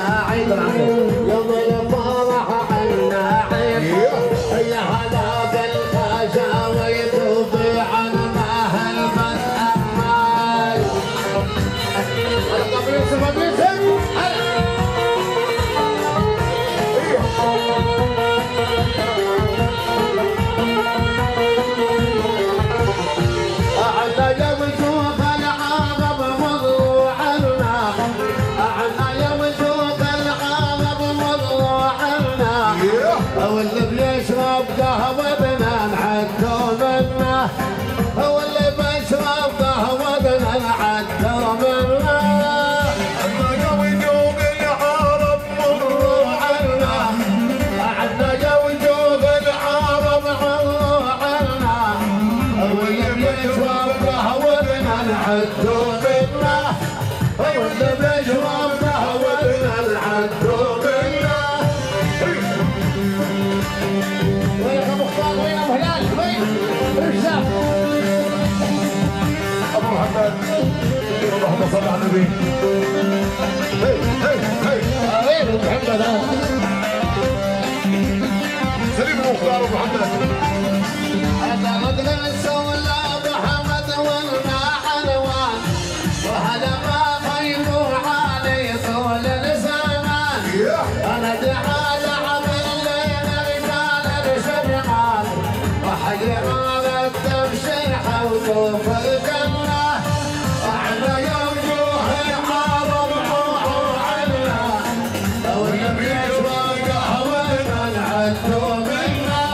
اللهم صل على النبي. هي هي هي وين محمد سليم المختار ومحمد هذا رجل سولا محمد والمحلوان وهذا ما خير علي طول الزمان. انا دعال عمل لنا رجال الشرقان وحي على التمشيح وطوف الجنه. احنا يا وجوه العرب روحوا عنا لو لم يشرب قهوتنا نعدوا منا.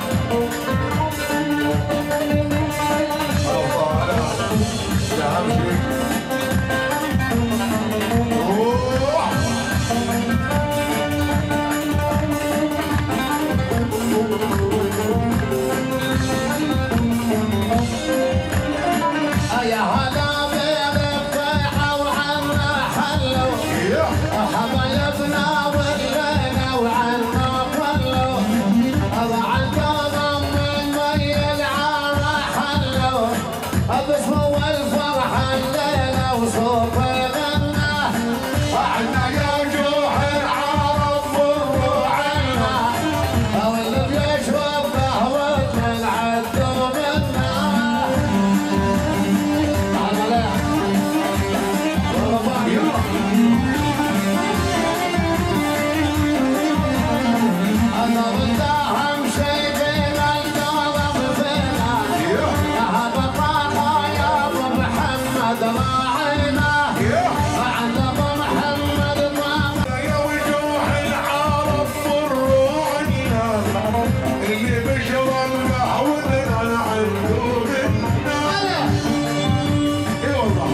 يا هلا بالفيحة وعنا حلو حبايبنا ولينا وعنا خلو طبعا كرم من مي العارة حلو باسمه والفرحة الليلة وصوت غنى. احنا يا وجوه العرب مروا عنا واللي بيشرب قهوتنا نعدوا منا. أنا وأنت أهم شيء فينا الكرم فينا هذا طاقة يا أبو محمد راعينا بعد أبو محمد طاقة. يا وجوه العرب مروا عنا اللي بيشرب قهوتنا نعدوا منا. اي والله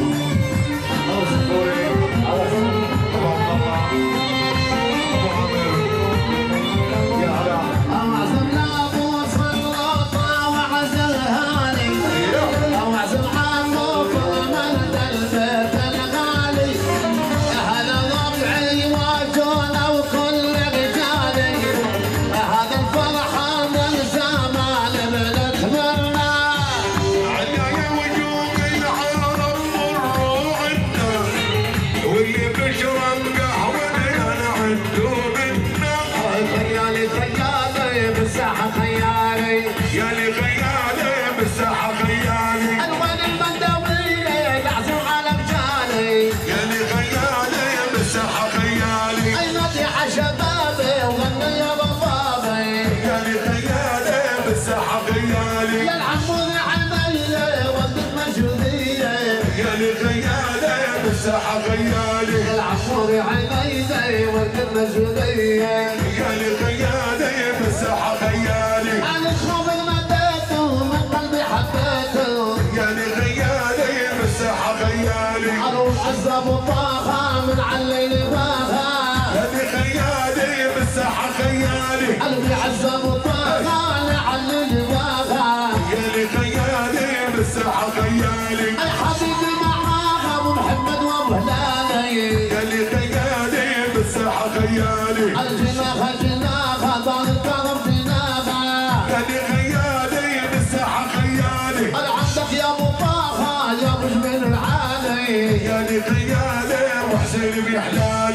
أعزم لابو سلطة وعزل هاني وعزل عمو فرمد البيت الغالي. هذا ربعي واجونا وكل رجالي هذا الفرحة من زمان بنتمنى. عنا يا وجوه العرب مروا عنا واللي بيشرب قهوتنا نعدوا منا. خيالي خيالي بالساحة خيالي يا لي خيالي بالساحة خيالي الوان المندوية يعزم على رجالي. يا لي خيالي بالساحة خيالي اي مديح شبابي وغني يا بابي يا لي خيالي بالساحة خيالي يا العمود عمية وقت مجهودية. يا لي خيالي بالساحة خيالي يا العمود عمية وقت مجهودية. يا لي خيالي بالساحة خيالي انا خوف مديته من قلبي حبيته. يا لي خيالي بالساحة خيالي اروح عزب وطاخة من علي باها. يا لي خيالي بالساحة خيالي قلبي عزب وطاخة لعلي باها. يا لي خيالي بالساحة خيالي اي حبيبي معاها ابو محمد وابو هلالي. يا لي خيالي بالساحة خيالي الجناخة جناخة دار الكرم جناخة. يا لي خيالي بالساحة خيالي انا عندك يا ابو طاخة يا ابو جميل العالي. يا لي خيالي وحسين بيحلالي اي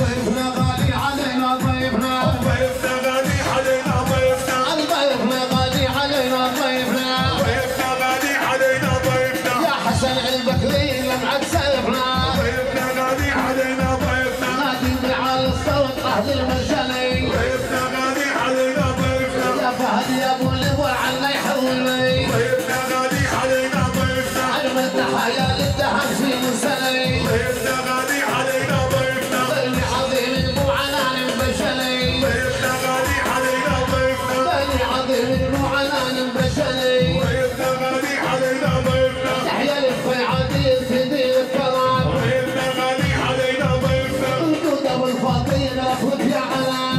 ضيفنا غالي علينا ضيفنا ضيفنا غالي علينا ضيفنا ضيفنا غالي علينا ضيفنا ضيفنا غالي علينا ضيفنا يا حسن البكري لمعة سيفنا ضيفنا غالي علينا ضيفنا نادي بعال الصوت أهل المرجلي ضيفنا غالي علينا ضيفنا يا فهد يا ابو اللواء عنا يحولي ضيفنا غالي علينا ضيفنا علم التحايا للدهر في مسلي ضيفنا غالي علينا ضيفنا ضيفي عظيم ابو عنان بشلي ضيفنا غالي علينا ضيفنا ضيفي عظيم ابو عنان بشلي ضيفنا غالي علينا ضيفنا تحيا للخي عديد تدير الكرام ضيفنا غالي علينا ضيفنا وجود ابو الفاطين اخوك يا علم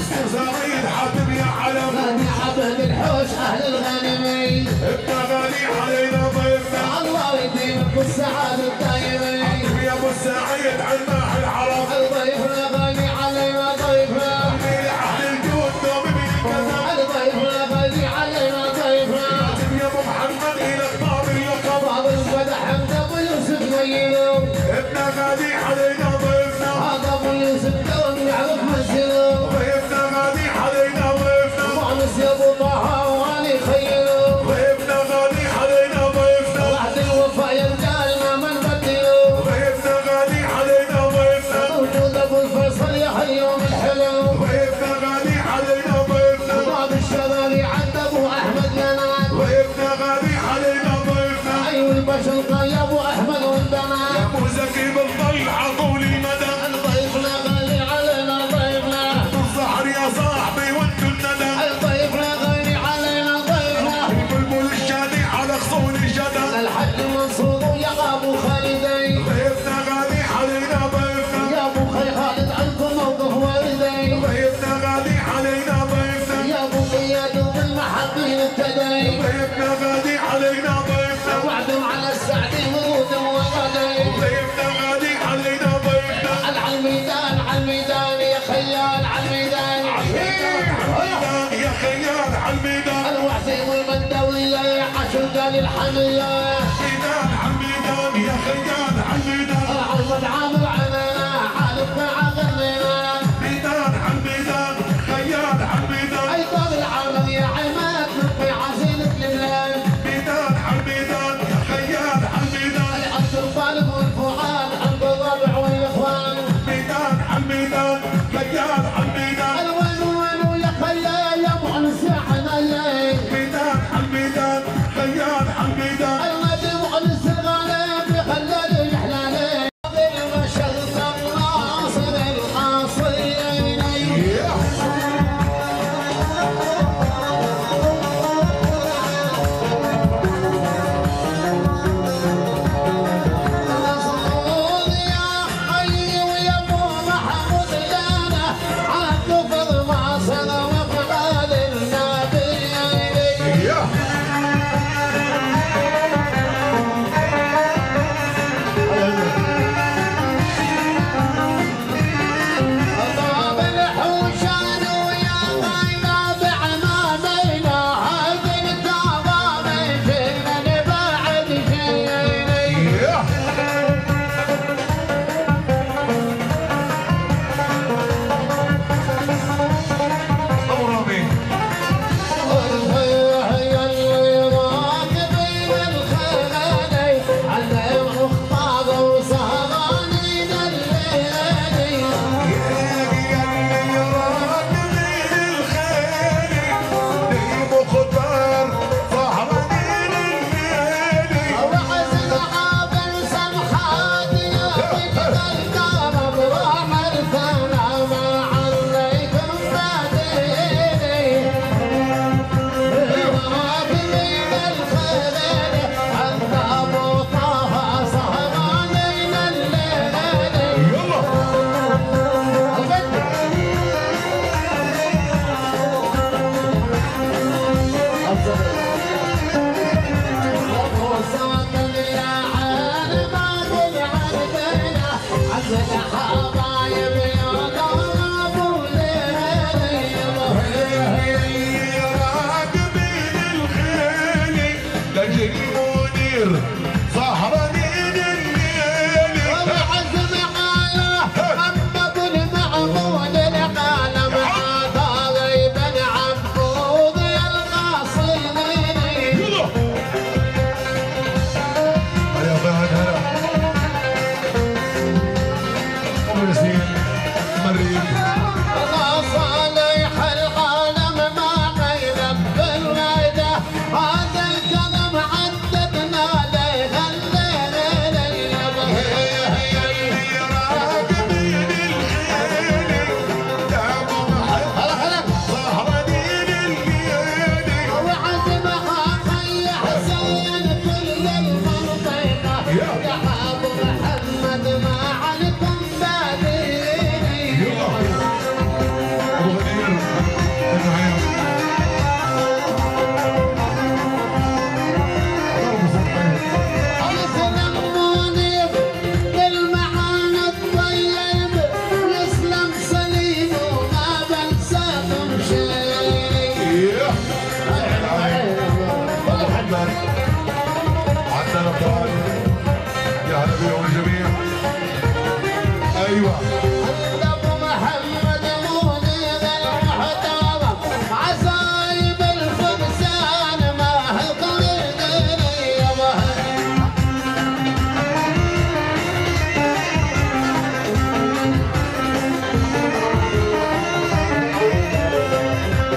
سعيد حاتم يا علم نادي عبد الحوش اهل الغنمي ابن غالي علينا ضيفنا الله يديمك السعاده الدايمه يا ابو سعيد علماح العرب ضيفنا غالي علينا ضيفنا اهل الجود دوم من الكذا ضيفنا غالي علينا ضيفنا يا ابو محمد الى اخبار اللقب بعض الفتح حمد ابو يوسف غيره ابن غالي علينا ضيفنا هذا ابو يوسف دوم يعرف منزله ضيفنا غالي علينا ضيفنا مؤنس يا ابو طه واني خيره ضيفنا غالي علينا ضيفنا وعد الوفا يرجع لنا ما نبدله ضيفنا غالي علينا ضيفنا موجود ابو الفيصل يا حيوم الحلو ضيفنا غالي علينا ضيفنا باب الشراري عند ابو احمد لنان ضيفنا غالي علينا ضيفنا ايوه البشر يا ابو احمد والبنات ابو زكي بالضل عطول المدى ضيفنا غالي علينا ضيفنا الظهر يا صاحبي وانتو الندى ضيفنا غالي علينا ضيفنا البلبل الشادي على خصون الجدى الحج منصور ويا ابو خالدي ضيفنا غالي علينا ضيفنا يا ابو خي خالد عندكم موقف والدي ضيفنا غالي علينا ضيفنا يا ابو قياد بالمحبين ابتدي ضيفنا غالي علينا ضيفنا وعدوا على السعدي ورود وغدي ضيفنا غالي علينا ضيفنا على الميدان يا خيال على الميدان يا خيال على الميدان الوحسين والمندوية يا عشر قال الحمية ميدان على الميدان يا خيال على الميدان عرض عامر علينا حالفنا عغنينا ميدان على الميدان خيال على الميدان اي طاب العالم يا عماد نبقي عزيزة الميلاد ميدان على الميدان يا خيال على الميدان عبد الطالب والفؤاد عند الربع والاخوان ميدان على الميدان خيال على الميدان الوين يا خيال يا مؤنس يا حنين ميدان على الميدان خيال على الميدان الغد مؤنس الغالب يخلل الحلالين ما شغل الناصر القاصرين الحبيب